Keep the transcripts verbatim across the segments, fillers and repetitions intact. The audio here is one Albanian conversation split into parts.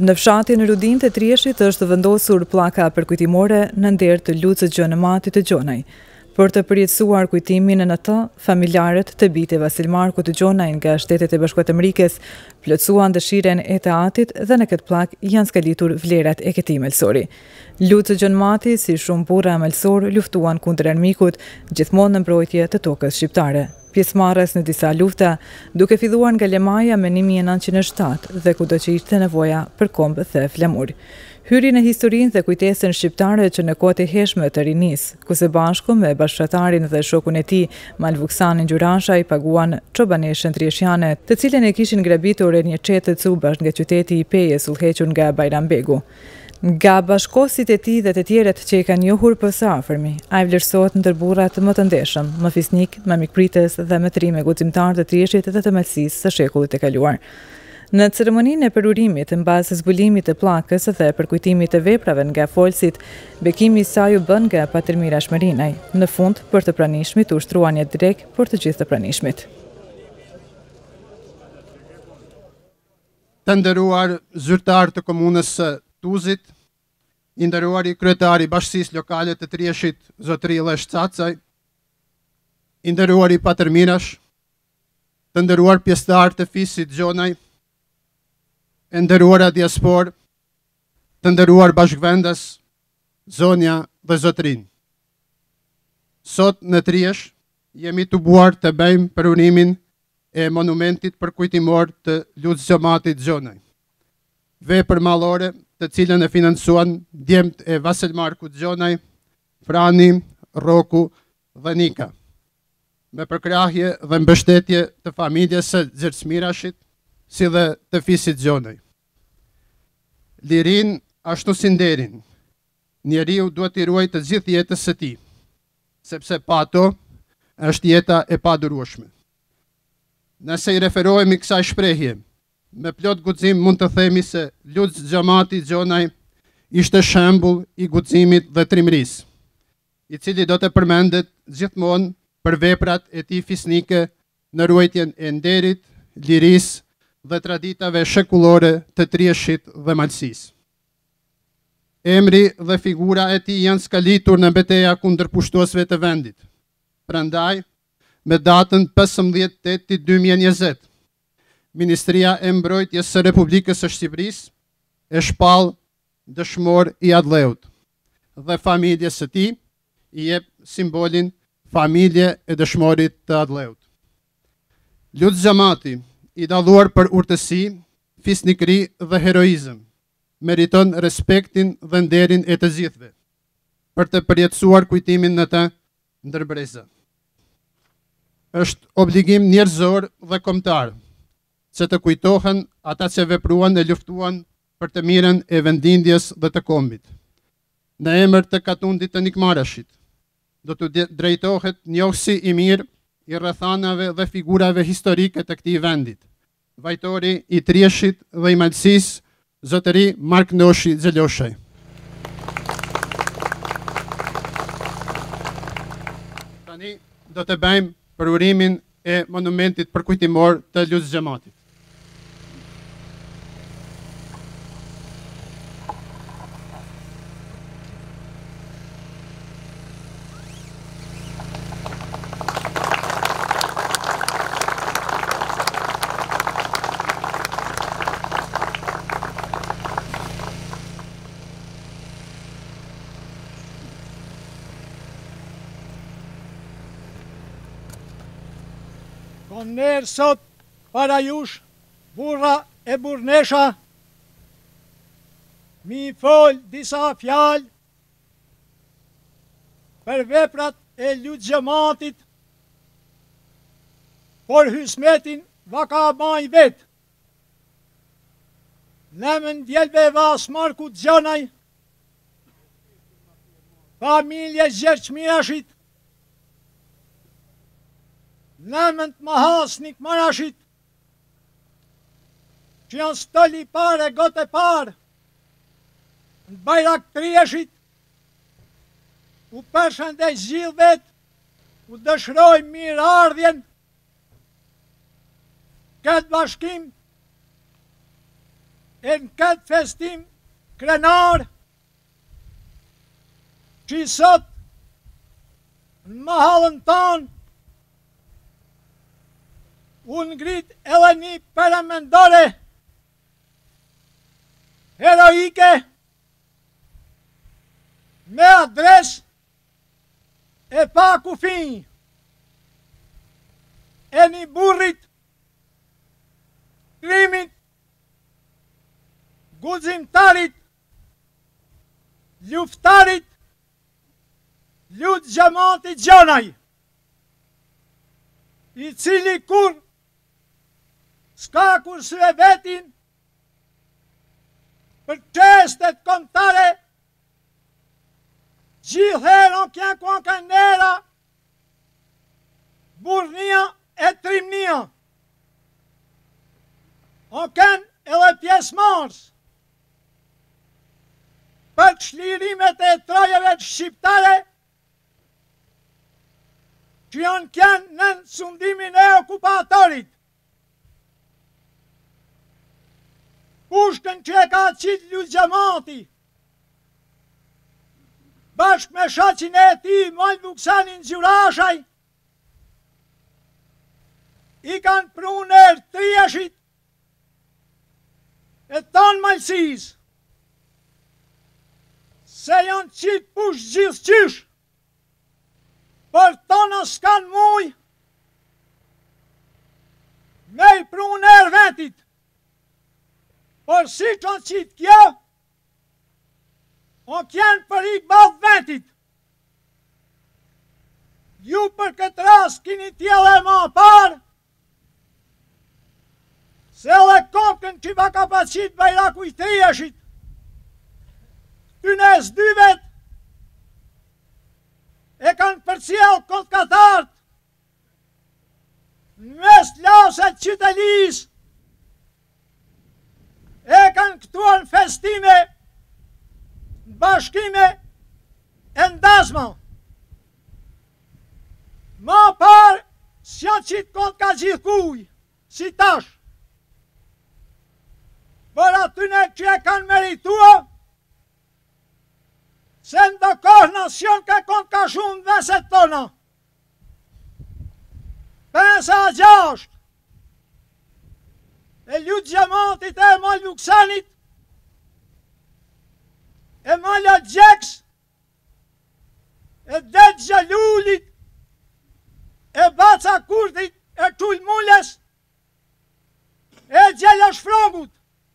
Në fshatin Rudin të Trieshit është vendosur pllaka përkujtimore në nder të Lucës Gjonemati të Gjonaj. Për të përjetësuar kujtimin në të, familjarët të bitit Vasil Marku të Gjonaj nga Shtetet e Bashkuara të Amerikës plotësuan dëshiren e të atit dhe në këtë plak janë skalitur vlerat e këtij melsori. Lucë Gjonemati, si shumë burra melsor, luftuan kundër armikut, gjithmonë në mbrojtje të tokës shqiptare. Pjesëmarrës në disa lufta, duke filluar nga Lemaja me një mijë e nëntëqind e shtatë dhe kudo që ishte nevoja për kombë dhe flamur. Hyri në historinë dhe kujtesën shqiptare që në kohët e hershme të rinis, ku së bashku me bashkëtarrin dhe shokun e tij, Malvuksanin Gjurasha, i paguan çobaneshën trieshjane, të cilën e kishin grabitur e një çetë të cubash nga qyteti i Pejes, udhëhequr nga Bajrambegu. Nga bashkosit e tij dhe të tjerët që i kanë njohur për së afërmi, ai vlerësohet ndër burrat më të ndeshëm, më fisnik, më mikpritës dhe më të ri me guximtar të Trieshit dhe të Malësisë së shekullit të kaluar. Në ceremoninë e përurimit mbas zbulimit të pllakës dhe përkujtimit të veprave nga folësit, bekimi i saj u bën nga Patërmira Shmërinaj. Në fund, për të pranishmit u ushtruan një drek për të gjithë të pranishmit. Të nderuar zyrtar të komunës së Tuzit, i nderuari kryetari Bashkisë Lokale të Trieshit, zotëri Lesh Cacaj, i nderuari Patërmirash, të nderuar pjesëtar të fisit Gjonaj, e nderuara diaspor, të nderuar bashkëvendas, zonja dhe zotërin. Sot në Triesh jemi të buar të bëjmë përunimin e monumentit përkujtimor të Lucës Gjomatit Gjonaj. Vepër mallore të cilën e financuan djemt e Vasil Marku të Gjonaj, Frani, Roku dhe Nika, me përkrahje dhe mbështetje të familjes së Xherçmirashit, si dhe të fisit Gjonaj. Lirin ashtu si nderin, njeriu duhet i ruajë të gjithë jetës së tij, sepse pa ato është jeta e padurueshme. Nëse i referohemi kësaj shprehje, me plot guxim mund të themi se Lucë Gjomatit Gjonaj ishte shembull i guximit dhe trimërisë, i cili do të përmendet gjithmonë për veprat e tij fisnike në ruajtjen e nderit, lirisë dhe traditave shekullore të Trieshit dhe Malësisë. Emri dhe figura e tij janë skalitur në betejë kundër pushtuesve të vendit. Prandaj, me datën pesëmbëdhjetë tetit dy mijë e njëzet, Ministria e Mbrojtjes së Republikës së Shqipërisë e shpall dëshmor i Adleut dhe familjes së tij i jep simbolin familje e dëshmorit të Adleut. Lucë Gjomati, i dalluar për urtësi, fisnikëri dhe heroizëm, meriton respektin dhe nderin e të gjithëve për të përjetësuar kujtimin në të ndër breza. Është obligim njerëzor dhe kombëtar që të kujtohen ata që vepruan e luftuan për të mirën e vendindjes dhe të kombit. Në emër të Katundit të Nikmarashit, do të drejtohet njohësi i mirë i rrethanave dhe figurave historike të këtij vendit, vajtori i Trieshit dhe i Malësisë, zotëri Mark Noshi Xheloshaj. Tani do të bëjmë përurimin e monumentit përkujtimor të Lucës Gjomatit. Nërë sot para jush, burra e burnesha, mi fol disa fjalë për veprat e Lucës Gjomatit, por hysmetin vaka maj vetë. Nëmën djelve Vas Marku të Gjonaj, familje Xherçmirashit, nëmën të Mahas Nikmarashit, që janë stoli pare, gote parë, në Bajrak Trieshit, u përshëndet gjithë vetë, u dëshiroj mirë ardhjen, këtë bashkim e në këtë festim krenar që i sot në mahallën tonë unë ngrit edhe një paramendore heroike me adres e pa kufi e një burrit krimit guximtarit luftarit lut xhamati Gjonaj, i cili kur s'ka kursye vetin për çështet kombëtare, gjithherë on kja kuan ka nera, burnia e trimnia, on ken edhe pjesëmarrës për çlirimet e trajeve shqiptare që janë kjanë në sundimin e okupatorit. Pushkën që e ka qitë Lut Xhamati, bashkë me shaqin e ti, Mojt Vuksanin Gjurashaj, i kanë pruner Trieshit e tonë Malësis, se janë qitë push gjithë qysh, për tonë s'kanë muj, me i pruner vetit, por si që në qitë kjo, o kjenë për i bëdh vetit. Ju për këtë rast kini tjele ma parë, se edhe kopkën që va ka pacit Bajraku i Trieshit, tynes dy vet, e kanë përcjell këtë katartë, në mes laset qytelis, e kanë këtuar në festime, në bashkime e ndazma. Ma parë, s'ja qitë këtë ka gjithkuj, si tash. Por atyne që e kanë meritua, se ndokohë nasion ka këtë ka shumë veset tona. Pensa a gjasht, e Lut Xhamatit e Mojt Vuksanit, e Mala Gjeks, e Det Gjalulit, e Baca Kurtit, e Tull Mules, e Gjela Shfrogut.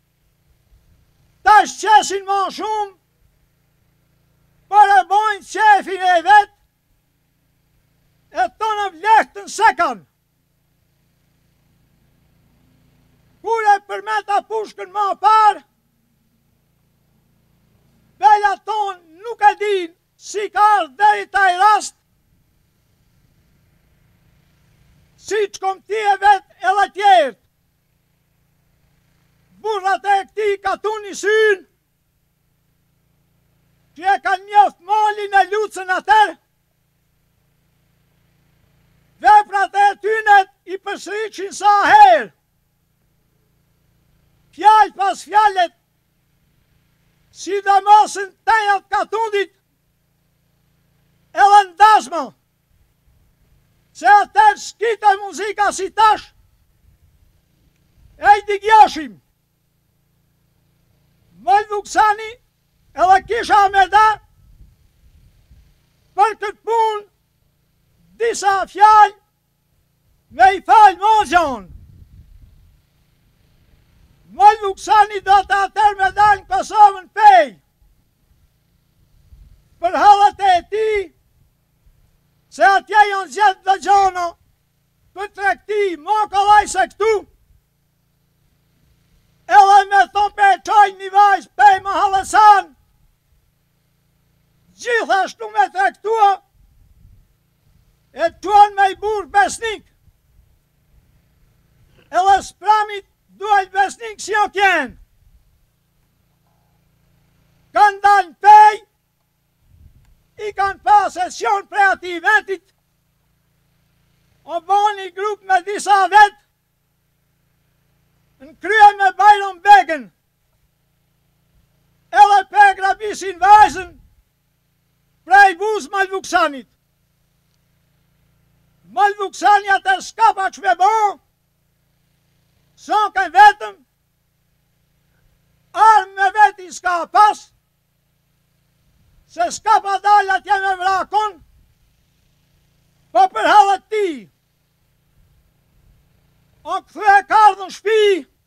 Ta shqesin ma shumë, për e bojnë qefin e vetë, e tonë vlehtën se kanë. Kur e përmeta pushkën ma parë, bella tonë nuk e din si ka ardhë deri taj rast, si që kom ti e vetë edhe tjertë. Burrat e këti ka tu një synë, që e ka njoft malin e Lucën atër, veprat e tynet i përsëriqin sa herë, fjallë pas fjallet, si dhe mosën tenjat katundit, edhe ndazma, se atër s'kite muzika si tash, e i digjashim. Mojt Vuksani edhe kisha me da për këtë punë disa fjallë me i falë Moxhon. Mojt Vuksani do të atër me da në Kosovën pej për halët e ti, se atje janë gjithë dhe gjono për trekti ma kolaj se këtu, edhe me thonë për e qojnë një vajzë pej më halësan, gjithashtu me trektua, e qënë me i burë besnik, edhe spramit duajt besnik si o kjenë. Kanë dalë pej, i kanë pa sesion pre ati vetit, o bon një grup me disa vetë, në krye me Bajron Begën, grabisin vajzën prej buz Malvuksanit. Malvuksani atë s'ka pa që me bo, son kënë vetëm, armë me veti s'ka pas, se s'ka pa dalë atje me vrakon, po për halët ti. O këthu e kardhën shpi,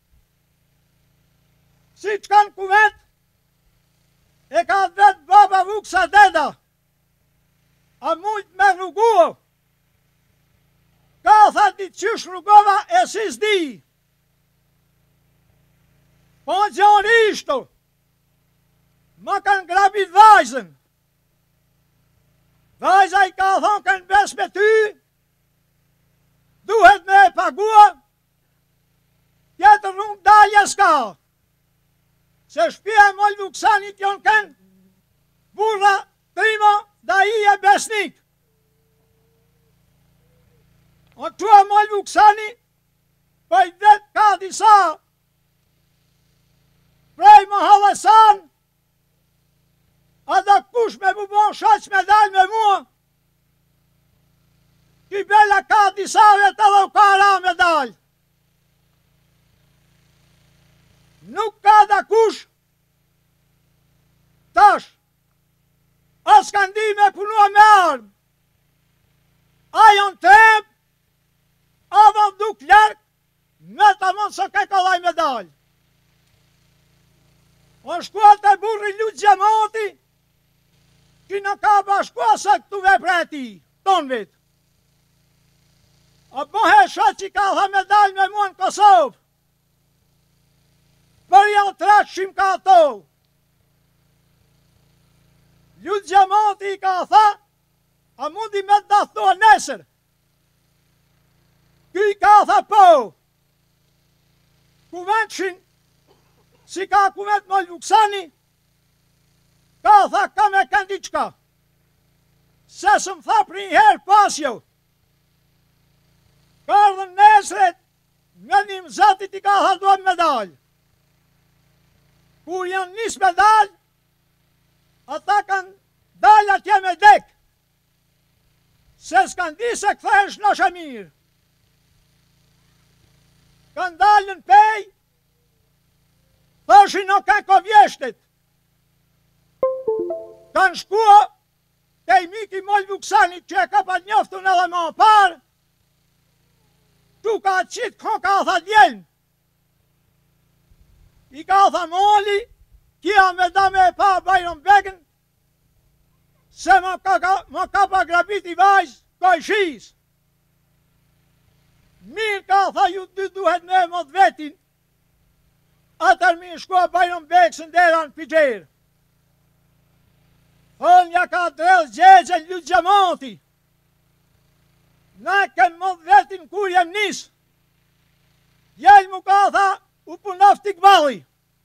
si që kanë kuvet, e ka vetë baba Vuksa deda, a mujt me rruguo, ka thati qysh rrugova e si s'di. Po gjoni ishto, ma kanë grabit vajzën. Vajza i ka thonë kanë bes me ty, duhet me e pagua, tjetër rrung dalje s'ka. Se shpia e Malvuksanit jonë kënë burra trima da i e besnik. O që e Malvuksani, pa i vetë ka disa prej më halesan, a da kush me mu bon shaq me dal me mua, ki bella ka disa vetë edhe u ka ra me dal. Nuk ka da kush, tash, as kanë di me punua me armë, ajon trep, avon duk lërk, me të mund së ke kolaj me dalë. O shkua të burri lutë gjemoti, që në ka bashkua se këtu vepre e ti, tonë vetë. A bohe shë që ka tha me dalë me mua në Kosovë, për janë tretë shim ka ato. Lutë gjemoti i ka tha, a mundi me të dathua nesër. Ky ka tha po, kuventshin, si ka kuvent Malvuksani, ka tha ka me këndi qka, se së më tha për një herë pas jo, ka ardhën nesret, me një mëzatit i ka tha duhet me dalë. Kur janë njës me dalë, ata kanë dalë atje me dek, se s'kan di se këthesh në shamirë. Kanë dalë në pej, thoshin në kanë ko vjeshtet. Kanë shkua, te i miki Malvuksanit që e ka pa njoftun edhe më parë, tu ka qitë ko ka tha djelën. I ka tha moli, kia me da me e pa Bajron Begën, se më ka, ka, më ka pa grabit i vajzë, ko i shizë. Mirë ka tha ju dy duhet me e mod vetin, atër mi shkua Bajron Begë së ndera në pigjerë. Thonë ja ka drellë gjegjen lutë gjemoti. Na kem mod vetin kur jem nisë. Jelë mu ka tha u punof t'i këvalli.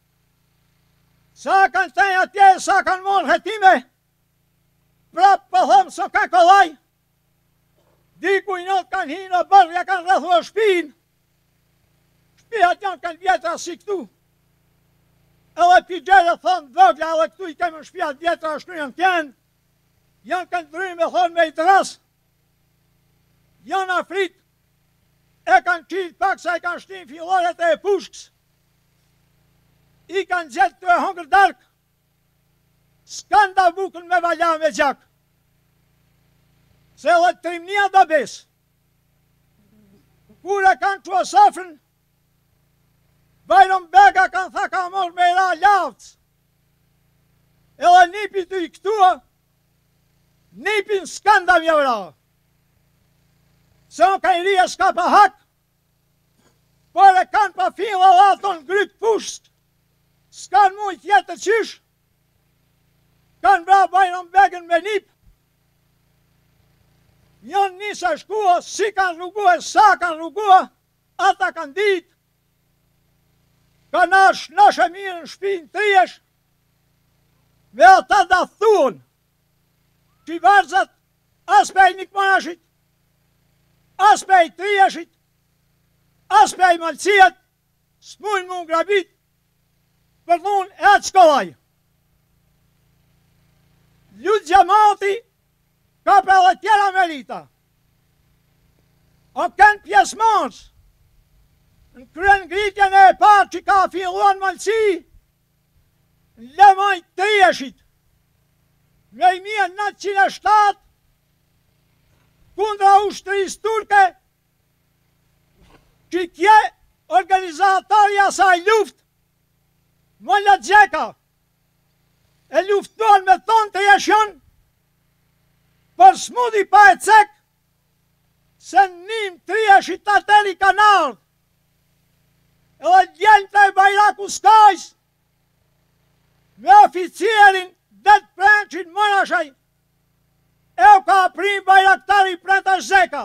Sa kanë tenja atje, sa kanë morë hetime, prapë po thëmë së ka kolaj. Diku i nëtë kanë hinë o bërë, ja kanë rëthua shpinë. Shpijat janë kanë vjetra si këtu. Edhe pigjerë thonë vëgla, edhe këtu i kemë në shpijat vjetra ashtu janë tjenë. Janë kanë dryme thonë me i drasë. Janë afrit, e kanë qitë pak sa i kanë shtinë filloret e pushkës. I kanë gjetë të e hongër darkë. S'kanë da bukën me valja me gjakë. Se dhe trimnia do besë. Kur e kanë që osafrën, Bajron Bega kanë tha ka morë me ra lavcë. Edhe nipi të i këtua, nipin s'kanda mja vra. Se në ka i rria s'ka pa hak, por e kanë pa fila laton grytë pusht, s'kanë mujt jetë qysh, kanë vra Bajron Begën me nip, janë nisa shkua, si kanë rrugua, sa kanë rrugua, ata kanë ditë, kanë ashtë nëshë mirë në shpinë trijesh, me ata da thunë, që i varzat, as pe i nikmanashit, as pe i trijeshit, as pe i malcijet, s'mujnë mu ngrabit, për thunë e atë shkollaj. Lutë Gjamati ka për edhe tjera merita. O kënë pjesëmarrës në kryen ngritjen e parë që ka filluar në Malësi, në Lemaj Trieshit, me i mija nëntëqind e shtatë, kundra ushtrisë turke, që kje organizatori asaj luft, Molla Gjeka, e luftuan me thonë të jeshon, për smudi pa e cek, se njim Trieshit të ateri kanard, edhe djelë të e Bajraku Skajs, me oficierin dhe të prenqin Monashaj, e u ka prim Bajraktari Prentash Zeka.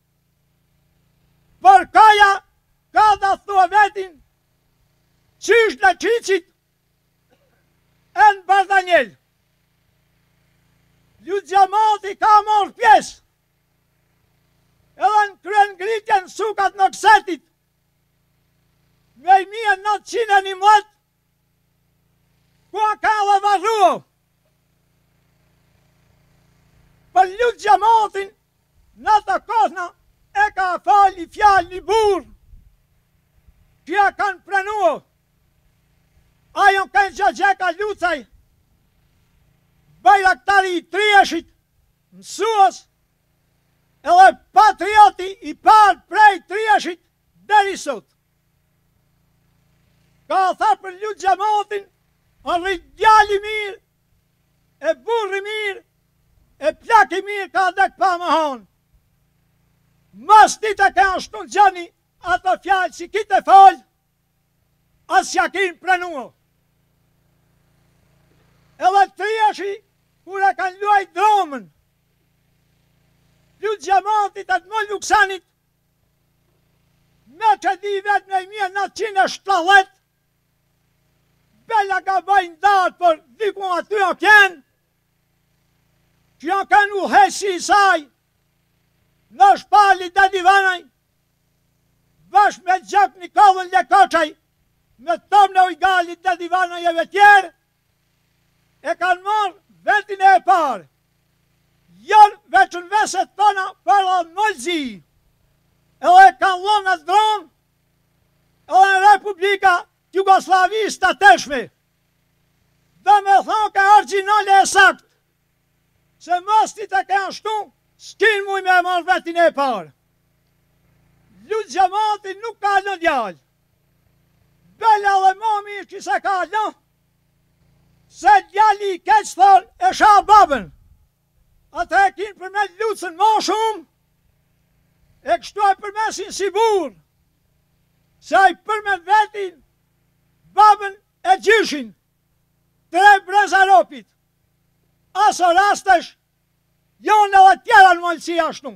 Për kaja, ka da thua vetin, qysh në qicit, e në Bardanjel. Lutë Gjamati ka morë pjesë, edhe në kryen ngritjen sukat në kësetit, me i mija nëntëqind e njëmbëdhjetë, ku a ka dhe varruo. Për Lutë Gjamatin, në të kohna, e ka fali fjallë një burë, që ja kanë prenuo. Ajo kënë Gjeka Lucaj, Bajraktari i Trieshit, mësues, edhe patrioti i parë prej Trieshit deri sot. Ka tha për Lutë Gjamatin, arrit djali mirë, e burri mirë, e plaki mirë ka dek pa më hanë. Mas dite ka ashtu në gjani ato fjallë që kite falë, as ja kinë prenua. Edhe Trieshi, kur e kanë luaj dromën, Lutë Gjamatit atë më Luksanit, me që di vetë me mija nëntëqind e shtatëdhjetë, bella ka bajnë darë për dikun aty o kjenë, që janë kanë u hesi i saj, në shpalli dhe divanaj, bashkë me gjak një kovën Lekoqaj, me tom në ujgali dhe divanaj e vetjerë, e kanë marë vetin e parë, janë veçën veset tona për dhe mëllëzi, edhe e kanë lonë në dronë, edhe në Republika Jugoslavista teshme, dhe me thonë ka originale e sakt, se mostit e ka ashtu, s'kin muj me marrë vetin e parë. Lutë Gjamati nuk ka në djallë, bella dhe mami që se ka në, se djalli i keqë thonë e sha babën, atë e kinë përmet Lutësën ma shumë, e kështu e përmesin si burë, se a i përmet vetin, babën e gjyshin, tre brezaropit, aso rastesh, jonë edhe tjera në mëllësi ashtu.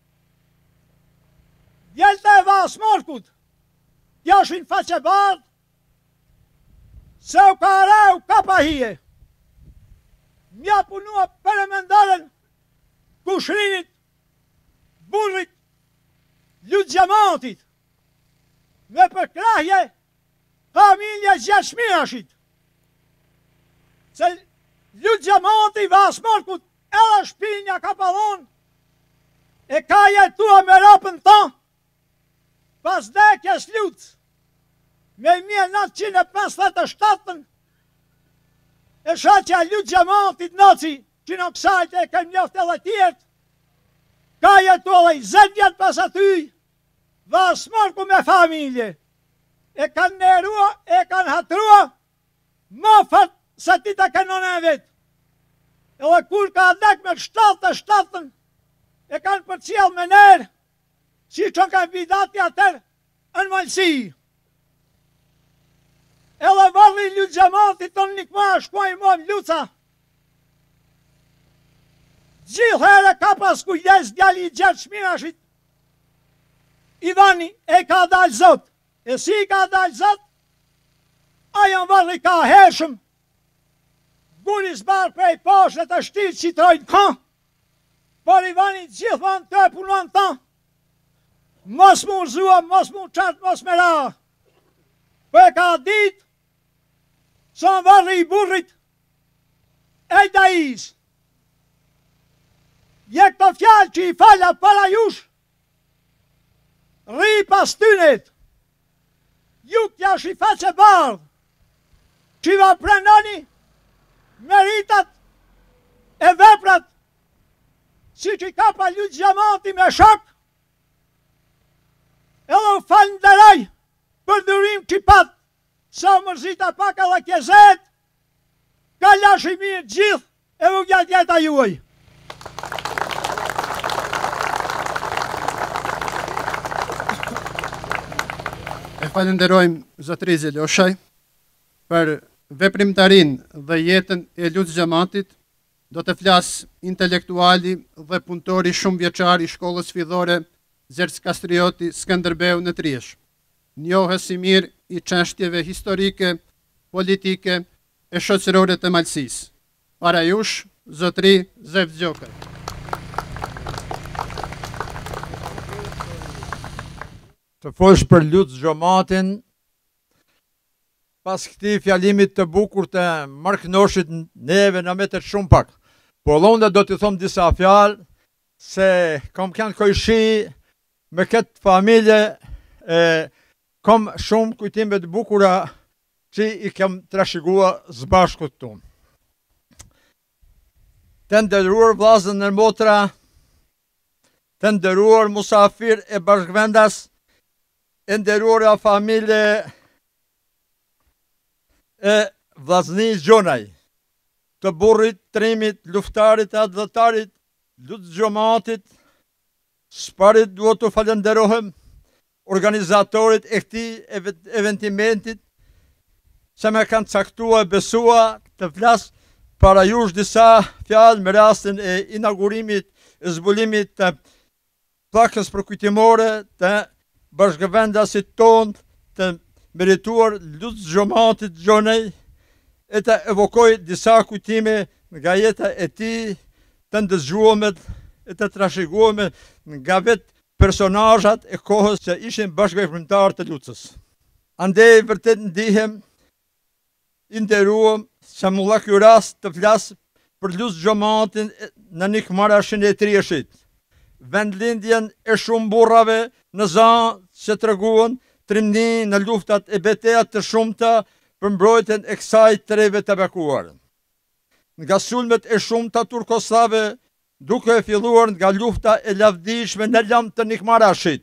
Djelte e Vas Morkut, jashin faqe bardh, se u ka reu ka pahije. Mja punua për e mendaren, kushrinit, burrit, Lutë Gjamatit, me përkrahje, familje Gjeshmirashit, se Lutë Gjamati Vas Morkut, edhe shpinja ka pëllon, e ka jetua me rapën ta, pas dekjes Lutës, me mija nëntëqind e pesëdhjetë e shtatën, e shaqja Lutë Gjamatit naci, që në kësajt e kem njoft edhe tjertë, ka jetua dhe i zetë vjetë pas aty, Vas Morku me familje, e kanë nerua, e kanë hatrua, ma fat se ti të kënon e vetë. Edhe kur ka dek me shtatë e shtatën, e kanë për cilë me nërë, si që kanë vidati atër në mëllësi. Edhe varri Lutë Gjamatit të një këma shkuaj mojmë Luca. Gjithë herë ka pas kujdes djali i Gjeshmirashit, Ivani e ka dalë zot, e si ka dalë zot, ajo varri ka hershëm, guris barë prej poshtë të shtirë që i trojnë ka, por Ivani gjithmonë të e punon ta, mos mu rëzua, mos mu qatë, mos me ra, për e ka ditë, sa varri i burrit, e dajis, Je këto fjalë që i fala para jush, rri pas tynet, ju t'ja shi faqe bardh, që va prenoni meritat e veprat, si që ka pa lutë gjamati me shok, edhe u falenderoj për durim që pat, sa mërzita pak edhe kjezet, ka lash i mirë gjithë, e u gjallë jeta juaj. E falenderojmë zotëri Loshaj për veprimtarin dhe jetën e lutë gjamatit. Do të flasë intelektuali dhe punëtori shumë vjeçar i shkollës fillore Zerc Kastrioti Skënderbeu në Triesh. Njohës si mirë i çështjeve historike, politike e shoqërore të Malësisë. Para jush, zotëri Zef Gjokaj. Të folsh për lutë xhamatin, pas këtij fjalimit të bukur të Marknoshit, neve na metet shumë pak. Por londa do t'i thom disa fjalë, se kam kanë kojshi me këtë familje, e, kam shumë kujtime të bukura që i kem trashëgua zbashkut tonë. Të nderuar vllazën e motra, të nderuar musafir e bashkëvendas, e nderuara familje e vllazni Gjonaj, të burrit, trimit, luftarit, adhëtarit, lutë xhamatit, sparit duhet të falenderohem organizatorit e këtij eventimentit, se me kanë caktua e besua të flas para jush disa fjalë me rastin e inaugurimit e zbulimit të plakës përkujtimore të bashkëvendasit tonë të merituar lutë xhamatit Gjonaj, e të evokoj disa kujtime nga jeta e tij, të ndëgjuar e të trashëguar nga vetë personazhat e kohës që ishin bashkëveprimtar të lutës. Andej vërtet ndihem i nderuam që mulla ky rast të flas për lutë xhamatin në Nikmarashin e Trieshit, vendlindjen e shumë burrave në zanë që treguan trimni në luftat e betejat të shumta për mbrojtjen e kësaj treve të bekuar. Nga sulmet e shumta turkosllave, duke e filluar nga lufta e lavdishme në lam të Nikmarashit,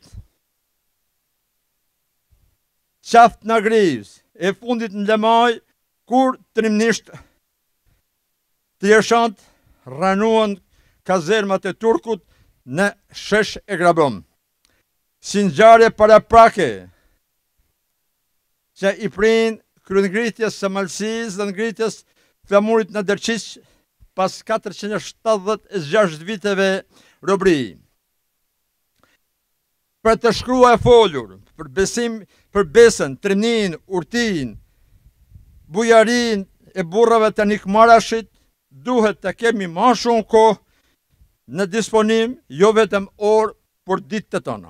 qaft në Grivës, e fundit në Lemaj, kur trimnisht të jeshant ranuan kazermat e turkut në shesh e Grabëm. Si ngjarje paraprake që i prin kryengritjes së Malësisë dhe ngritjes flamurit në Derqiq pas katërqind e shtatëdhjetë e gjashtë viteve robëri. Për të shkruar e folur për besim, për besën, trimnin, urtin, bujarin e burrave të Nikmarashit, duhet të kemi më shumë kohë në disponim, jo vetëm orë, por ditë të tona.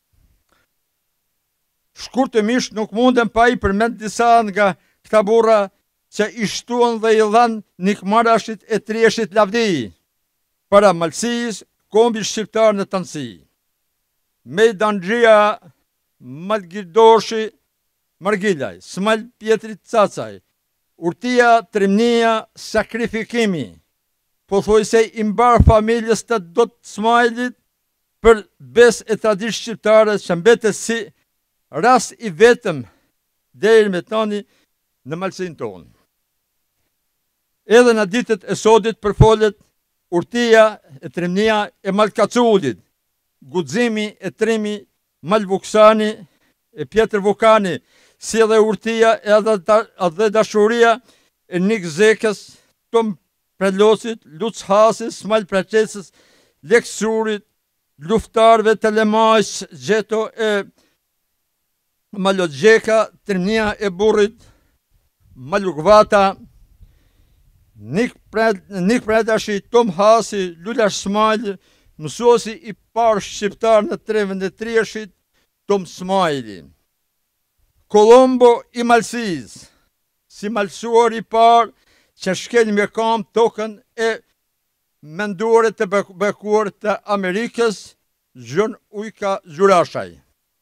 Shkurtimisht nuk mundem pa i përmend disa nga këta burra që i shtuan dhe i dhanë Nikmarashit e Trieshit lavdi, para Malësisë, kombit shqiptar në Tansi. Mejdanxhia Malgirdoshi Margilaj, Smal Pjetrit Cacaj, urtia, trimnia, sakrifikimi, pothuajse i mbar familjes të Dot Smajlit për besë e traditë shqiptare që mbetet si rast i vetëm deri me tani në Malësinë tonë. Edhe në ditët e sodit përfolet urtia e trimnia e Malkaculit, guximi e trimi Malvuksani e Pjetër Vukani, si edhe urtia e edhe dashuria e Nik Zekës, Tom Prelosit, Luc Hasis, Smal Preqesës, Leksurit, luftarve të Lemajs, Gjeto e Malogjeka, trimnia e burrit, Malugvata, Nik Predashi, Tom Hasi, Lulash Smajli, mësuesi i parë shqiptar në trevën e Trieshit, Tom Smajli. Kolombo i Malësisë, si malësuar i parë që shkel me kam tokën e mendore të bekuar të Amerikës, John Ujka Gjurashaj.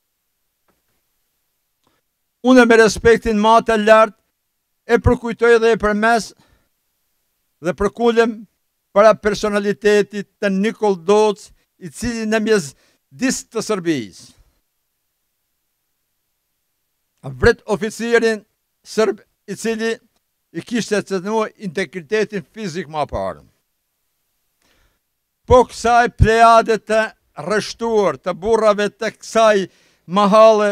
Unë me respektin ma të lartë e përkujtoj dhe e përmes dhe përkullem para personalitetit të Nikol Doc, i cili në mjesdis të Serbisë. Vret oficirin sërb i cili i kishte cënua integritetin fizik ma parë. Po kësaj plejade të rështuar të burrave të kësaj mahale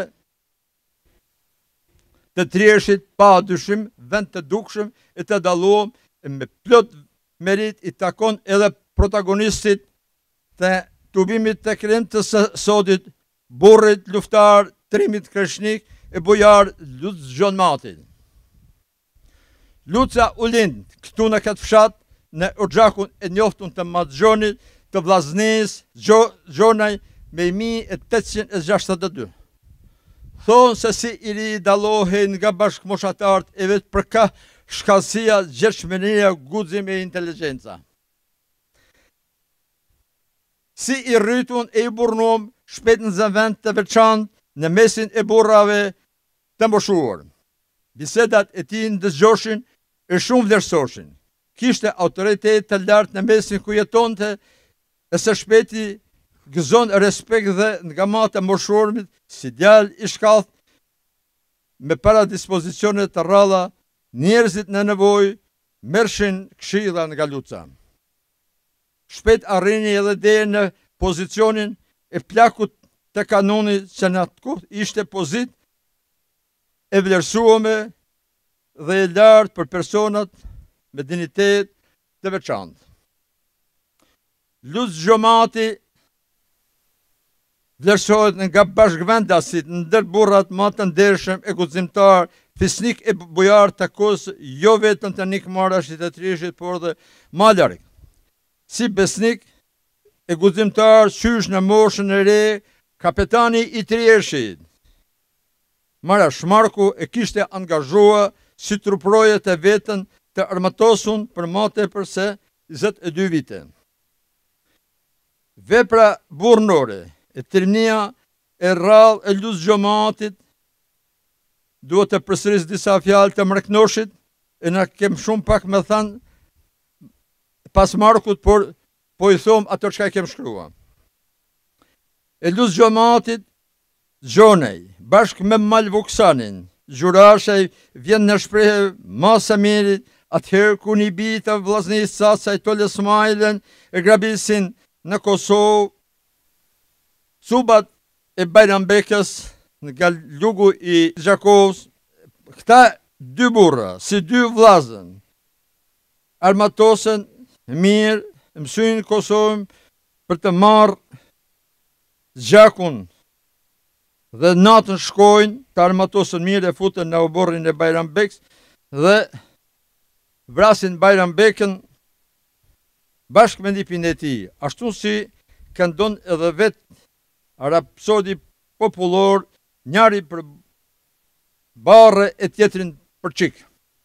të Trieshit, pa dyshim vend të dukshëm e të dalluar me plot merit i takon edhe protagonistit të tubimit të krim të sodit, burrit luftar Trimit Kreshnik e bujar Luc Gjonmatin. Luca u lind këtu në këtë fshat në Oxhakun e njoftun të Maxhonit të vllaznis Gjonaj me një mijë e tetëqind e gjashtëdhjetë e dy. Thonë se si i ri dallohen nga bashkëmoshatarët e vetë për ka shkallësia, gjershmëria, guxim e inteligjenca. Si i rritun e i burnum shpejt në zëvend të veçantë në mesin e burrave të moshuar. Bisedat e tij ndëgjoshin e shumë vlerësoshin. Kishte autoritet të lartë në mesin ku jetonte e së shpejti gëzon respekt dhe nga matë e moshuarit si djalë i shkallët me para dispozicione të rralla, njerëzit në nevojë merrshin këshilla nga Luca. Shpejt arrini edhe deri në pozicionin e plakut të kanonit që në atë kohë ishte pozit e vlerësuame dhe e lartë për personat me dignitet të veçantë. Luc Gjomati vlerësohet nga bashkëvendasit ndër burrat më të ndershëm e guximtar, fisnik e bujar të kohës, jo vetëm të nikmarrashit të Trieshit, por dhe më larg. Si besnik e guximtar qysh në moshën e re, kapetani i Trieshit, Mara Shmarku e kishte angazhua si truproje të vetën të armatosun për më tepër se njëzet e dy vite. Vepra burnore e tërnia e rrallë e Luc Gjomatit duhet të përsëris disa fjalë të Mreknoshit e na kem shumë pak me thanë pas Markut, por po i thom ato çka kem shkruar. E Luc Gjomatit Gjonej, bashkë me Malvuksanin, Gjurashaj vjen në shprehje mas së miri atëherë ku një bi të vllaznisë Sasaj Tole Smajlen e grabisin në Kosovë, Subat e Bajrambekës nga lugu i Gjakovës. Këta dy burra, si dy vllazën, armatosen mirë, mësyn Kosovën për të marrë Gjakun dhe natën shkojnë të armatosën mirë e futën në oborrin e Bajrambekës dhe vrasin Bajrambekën bashkë me ndipin e tij, ashtu si këndon edhe vetë rapsodi popullor, njëri për barre e tjetrin për çik.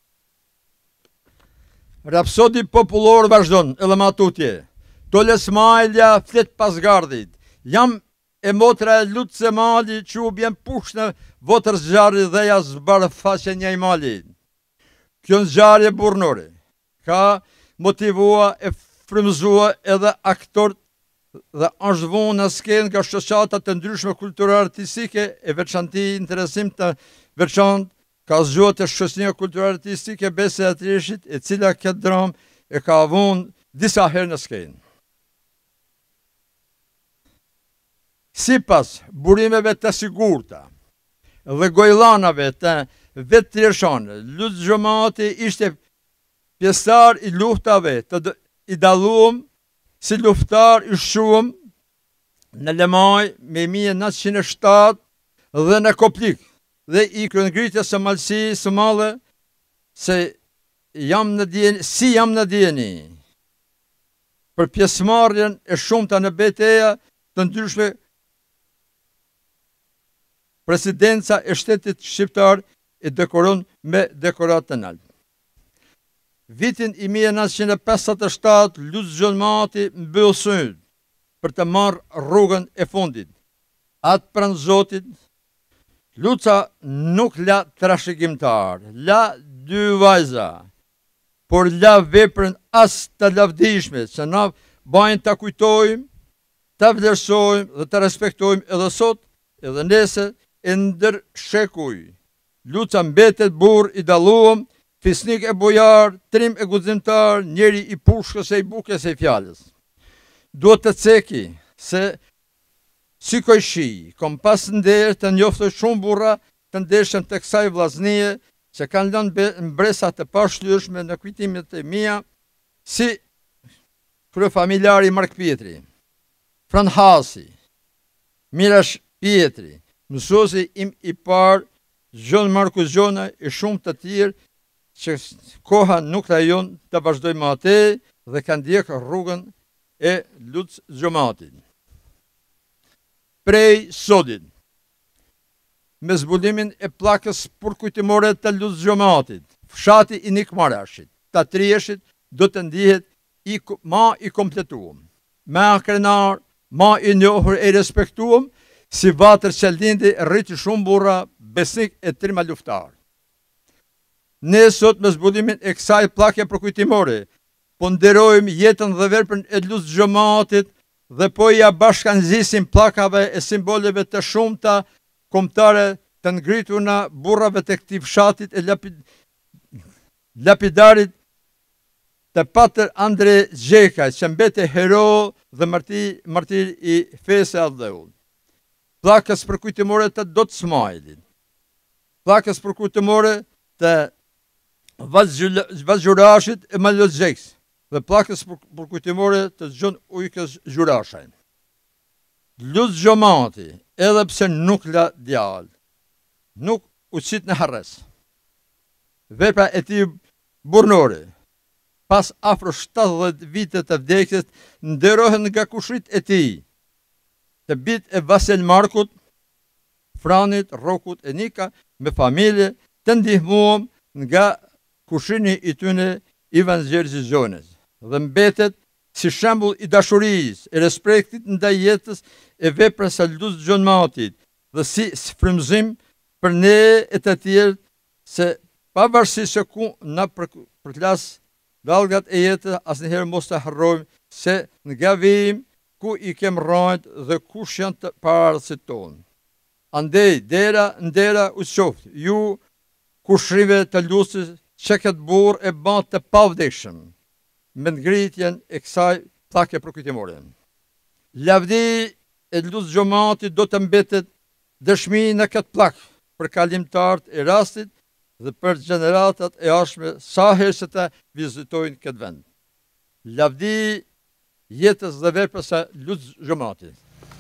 Rapsodi popullor vazhdon edhe më tutje. Tole Smajlja flet pas gardit. Jam e motra e Luc Zemali që u bjen push në votër zjarri dhe ja zbarë faqe një mali. Kjo në zjarje burnore ka motivua e frymëzua edhe aktorët dhe është vonë në skenë nga shoqata të ndryshme kulturartistike e veçanti interesim të veçantë ka zgjuar të shoqënia kulturartistike Bese e Trieshit, e cila këtë dram e ka vonë disa herë në skenë. Sipas burimeve të sigurta dhe gojllanave të vetë trieshane, Luc Gjomati ishte pjesëtar i luftave të i dalluar si luftar i shumë në Lemaj me një mijë e nëntëqind e shtatë dhe në Koplik dhe i kryengritjes së Malësi Somale se jam në dieni, si jam në dieni për pjesëmarrjen e shumta në betejë të ndryshme presidenca e shtetit shqiptar e dekoron me dekorat të lartë. vitin i mija nëntëqind e pesëdhjetë e shtatë, Lutz Gjonmati mbyll syt për të marrë rrugën e fundit. Atë pranë Zotit, Luca nuk la trashëgimtar, la dy vajza, por la veprën as të lavdishme, që na bajnë të kujtojmë, të vlerësojmë dhe të respektojmë edhe sot, edhe nesër, e ndër shekuj. Luca mbetet burr i dalluar, fisnik e bojar, trim e guximtar, njeri i pushkës e i bukës e i fjalës. Duhet të ceki se si kojshi, kom pas nder të njoftoj shumë burra të ndershëm të kësaj vllaznie, që kanë lënë mbresa të pashlyeshme në kujtimet e mia, si kryefamiljari Mark Pietri, Fran Hasi, Mirash Pietri, mësuesi im i parë Gjon Markus Gjona e shumë të tjerë që koha nuk lajon të vazhdoj me atë dhe kanë ndjek rrugën e Lutz Gjomatit. Prej sodit, me zbulimin e pllakës përkujtimore të Lutz Gjomatit, fshati i Nikmarashit, të Trieshit, do të ndihet i, ma i kompletuar, ma krenar, ma i njohur e respektuar, si vatër që lindi rriti shumë burra, besnik e trima luftar. Ne sot me zbulimin e kësaj pllake përkujtimore, po nderojmë jetën dhe veprën e Lutz Gjomatit dhe po ja bashkanëzisim pllakave e simboleve të shumta kombëtare të ngrituna burrave të këtij fshatit e lapid... lapidarit të Patër Andre Gjekaj, që mbete hero dhe martir, martir i fesë e Adheut. Pllakës përkujtimore të Dot Smajlit, pllakës përkujtimore të Vazgjurashit e Malo Gjeks, dhe pllakës përkujtimore të Gjon Ujkës Gjurashaj. Lutz Gjomati, edhe pse nuk la djalë, nuk u qit në harres. Vepra e tij burnore, pas afro shtatëdhjetë vite të vdekjes, nderohen nga kushrit e tij, të bit e Vasil Markut, Franit, Rokut e Nika, me familje të ndihmuam nga kushrini i tyne Ivan Gjergji Gjones, dhe mbetet si shembull i dashurisë, e respektit ndaj jetës e veprës së Lutz Gjomatit, dhe si frymëzim për ne e të tjerë, se pavarësisht se ku na përklas dallgat e jetës, asnjëherë mos të harrojmë se nga vim ku i kem rrajtë dhe kush janë të paradësit tonë. Andej, dera, ndera u qoftë, ju kushrive të Lutzit që këtë burr e ban të pavdekshëm, me ngritjen e kësaj pllake përkujtimore. Lavdi e Lutz Gjomatit do të mbetet dëshmi në këtë pllakë për kalimtarët e rastit dhe për gjeneratat e ardhshme sa herë që të vizitojnë këtë vend. Lavdi jetës dhe veprës së Lutz Gjomatit.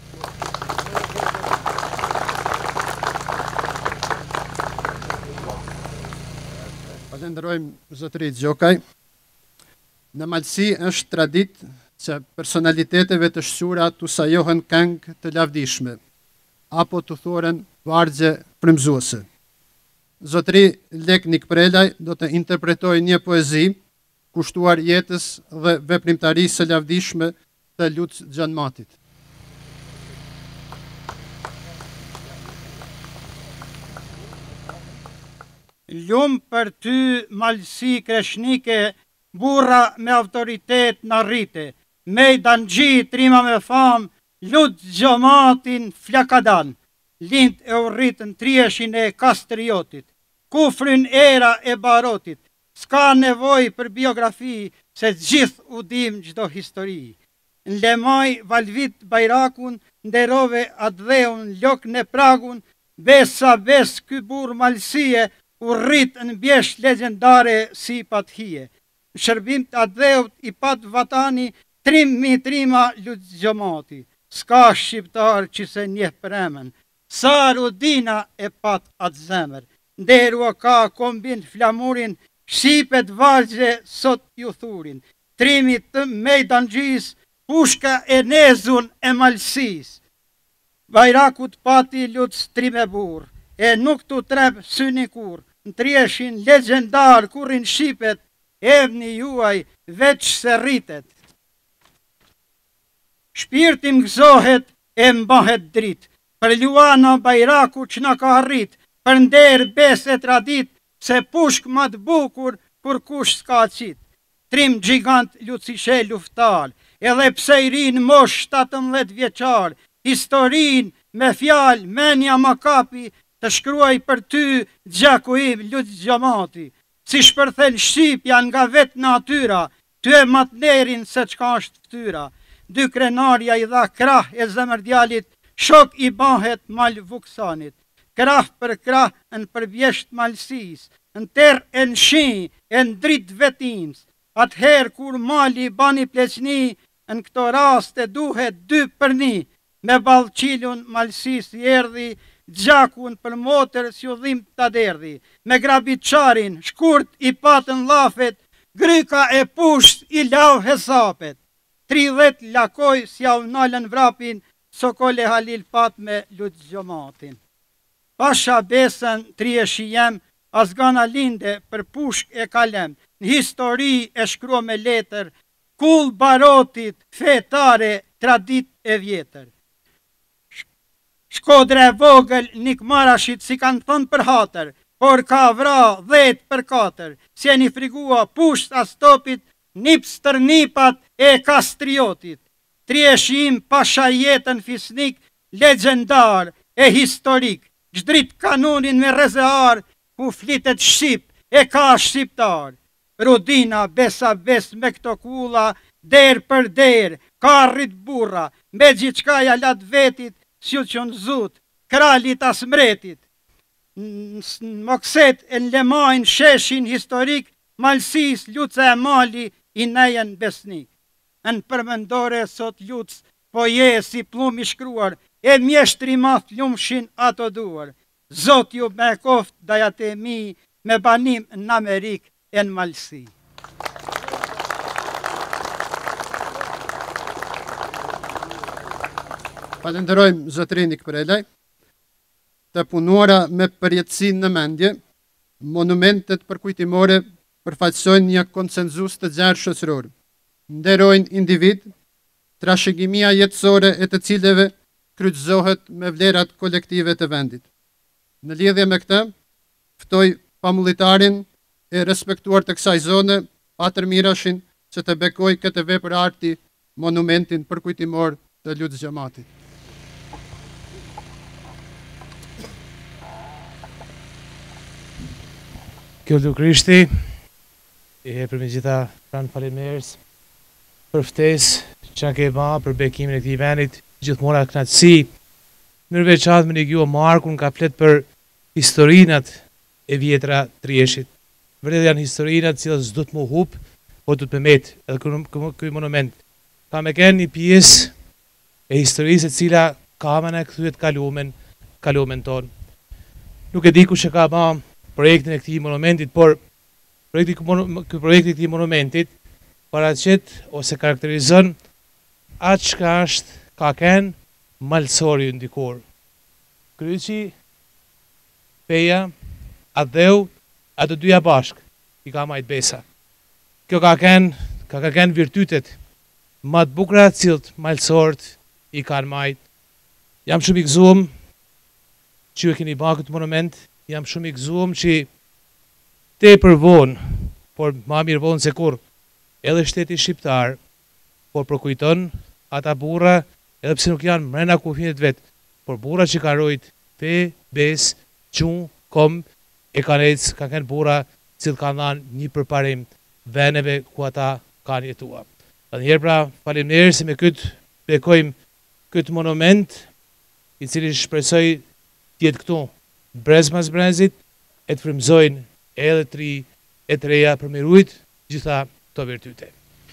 Falenderojmë zotërit Gjokaj. Në Malësi është tradit që personaliteteve të shqura të sajohen këngë të lavdishme, apo të thoren vargje frymëzuese. Zotëri Lek Nikprelaj do të interpretoj një poezi kushtuar jetës dhe veprimtarisë së lavdishme të Lutz Gjomatit. Lumë për ty, Malësi Kreshnike, burra me autoritet në rrite, Mejdan Gji, trima me fam, Lutz Gjomatin Flakadan, lind e urritën Trieshin e Kastriotit, kufrin era e barotit, s'ka nevoj për biografi, se gjithë u dim gjdo histori. Në Lemaj, Valvit Bajrakun, nderove Adheun, lok në Pragun, besa bes ky burr Malësie, u rritë në bjesh legendare si pat hije. Në shërbim të Adheut i pat vatani, trim mi trima Lutz Gjomati. Ska shqiptar që se njeh për emën, sa Rudina e pat atë zemër. Nderua ka kombin flamurin, shqipet valgje sot ju thurin. Trimi të Mejdan Gjis, pushka e nezun e Malësis. Bajrakut pati Lutz trime burr, e nuk tu trep syni kur. Në Trieshin legendar kurin shqipet, evni juaj veç se rritet. Shpirti më gëzohet e mbahet drit, për Luana Bajraku që na ka arrit, për nder bes e tradit, se pushk ma të bukur kur kush s'ka qit. Trim gjigant Lucishe luftar, edhe pse i rinë mosh shtatëmbëdhjetë vjeçar, historin me fjal menja ma kapi, të shkruaj për ty gjaku im Luc Gjamati. Si shpërthen Shqipja nga vetë natyra, ty e matnerin se qka është ftyra. Dy krenarja i dha krah e zemërdjalit, shok i bahet mal Vuksanit. Krah për krah në përvjesht malsis, në ter e në shi, e në drit vetims. Atëherë kur mali bani pleqni, në këto raste duhet dy për një, me balqilun malsis i erdi, gjakun për motër si u dhim të derdi, me grabitçarin, shkurt i patën lafet, gryka e pusht i lau hesapet. tridhjet lakoj si au nalën vrapin, Sokole Halil pat me Luc Gjomatin. Pasha besën trije shijem, azgana linde për pushk e kalem, në histori e shkruo me letër, kull barotit, fetare, tradit e vjetër. Shkodre vogël Nikmarashit si kanë thënë për hatër, por ka vra dhjetë për katër, si e një frigua pusht astopit, nips tërnipat e kastriotit. Trieshim pasha jetën fisnik, legendar e historik, gjdrit kanunin me rezear, ku flitet Shqip e ka shqiptar. Rudina besa bes me këto kula, der për der, ka rrit burra, me gjithçkaja lat vetit, si u qënë zut, kralit as mretit. Në Mokset e në Lemajnë sheshin historik, malsis Luca e Mali i nejen besnik. Në përmendore sot Luc, po je si plum i shkruar, e mjeshtri ma flumshin ato duar. Zot ju me koft dajat e mi, me banim në Amerik e në malsi. Falenderojmë zotrin Ikprelaj, të punuara me përjetësin në mendje, monumentet përkujtimore përfaqësojnë një konsenzus të gjerë shoqëror, nderojnë individ, trashëgimia jetësore e të cilëve kryqëzohet me vlerat kolektive të vendit. Në lidhje me këtë, ftoj pamullitarin e respektuar të kësaj zone, Patër Mirashin, që të bekoj këtë vepër arti monumentin përkujtimor të Luc Gjamatit. Kjo Krishti, i e për me gjitha pranë faleminderis për ftesë që ke ba për bekimin e këtij vendit, gjithmonë kënaqësi. Në veçantë me Ligjo Markun ka flet për historinat e vjetra Trieshit. Vërtet janë historinat që s'do të më hub, po do të përmet edhe ky monument. Ka me kënë një pjesë e historisë e cila ka më në kthyet kalumen, kalumen ton. Nuk e di kush e ka ba projektin e këtij monumentit, por projekti ky projekti i këtij monumentit paraqet ose karakterizon atë çka është ka kënë malsori ndikor. Kryqi, peja, adheu, ato dyja bashk i ka majt besa. Kjo ka kënë ka ka kënë virtytet më të bukura të cilët malsorët i kanë majt. Jam shumë i gëzuar që ju e keni bërë këtë monument. Jam shumë i gëzuar që te për vonë, por ma mirë vonë se kur, edhe shteti shqiptar, por përkujton ata burra, edhe pse nuk janë mrena kufinet vetë, por burra që ka rojt fe, bes, qun, kom, e kanë ecë, ka kënë burra cilë kanë dhanë një përparim veneve ku ata kanë jetua. Dhe njerë pra, faleminderit se me këtë bekojmë këtë monument, i cili shpresoj tjetë këtu, brez mas brezit, e të frymëzojnë edhe tri e treja për mirujt gjitha të virtyte.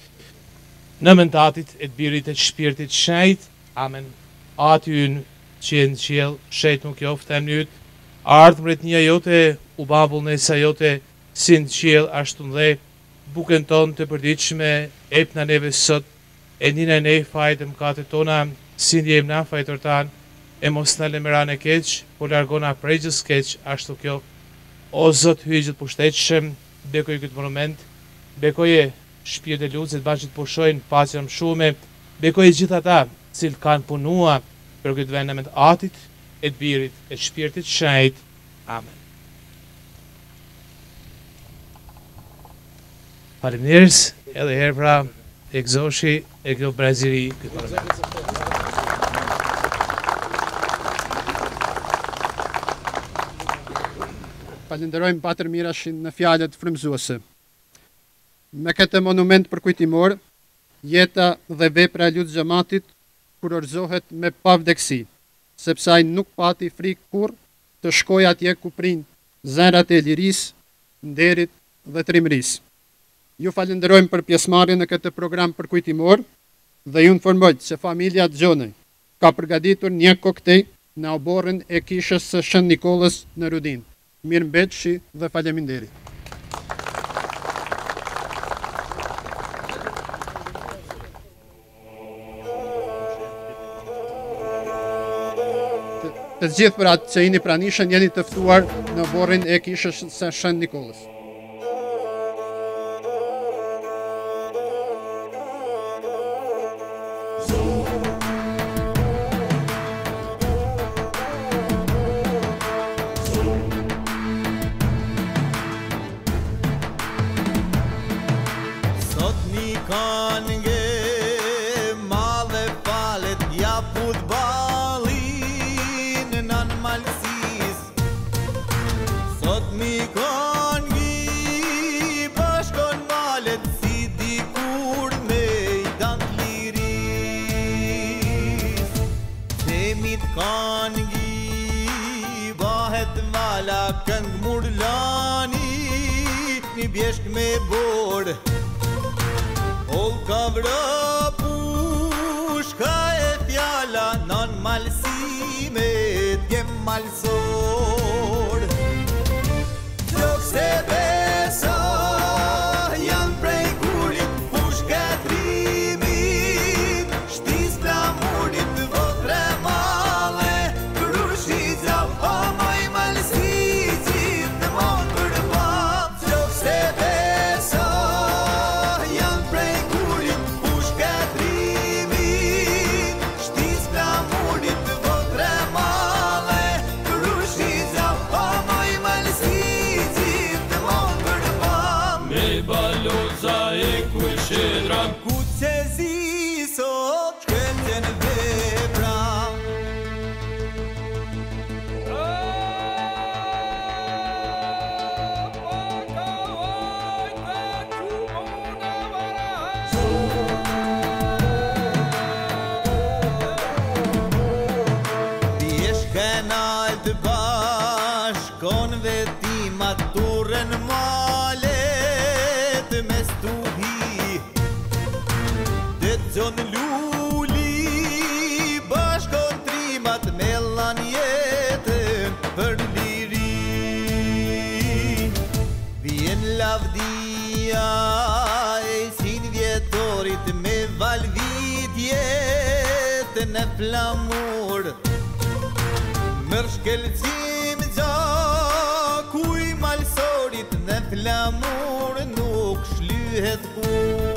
Në mentatit e të birit e të shpirtit shejt, amen, aty yn që në qiel, shejt nuk joftë e mënyt, ardhë mretnia jote, u babullnesa jote, si në qiel ashtu në dhe, buken ton të përdiqme, ep në neve sot, e njëna ne fajtë mkate tona, si ndjem na fajtër tanë, e mos në lemëran e keq, por largona prejgjës keq, ashtu kjo. O Zot hyjgjët pushtetëshëm, bekoj këtë monument, bekoje shpirt e lutësit bashkë të pushojnë paqen më shume, bekoje gjithë ata cilët kanë punua për këtë vend në Atit, e të Birit, e të Shpirtit Shenjt. Amen. Faleminderit edhe herë pra e gëzoshi e kjo braziri këtë parlament. Falenderojmë Patër Mirashin në fjalët frymëzuese. Me këtë monument përkujtimor, jeta dhe vepra e Lut Xhamatit kurorzohet me pavdekësi, sepse ai nuk pati frikë kur të shkoj atje ku prind zemrat e lirisë, nderit dhe trimërisë. Ju falenderojmë për pjesëmarrjen në këtë program përkujtimor dhe ju informoj se familja Xhonej ka përgatitur një koktej në oborrin e kishës së Shën Nikollës në Rudin. Mirëmbëjtje dhe faleminderit. Të gjithë për atë që jeni pranishën jeni të ftuar në oborrin e kishës së Shën Nikollës. Bjeshk me bord Ol ka vra pushka e fjala Nan malsimet jem malsor Gjok se besa Jan prej kurit pushka trimit Shtis plamurit votre male Krushi gjau omoj malsicit Në mon për në flamur Mërë shkelcim gja Kuj malsorit në flamur Nuk shlyhet kur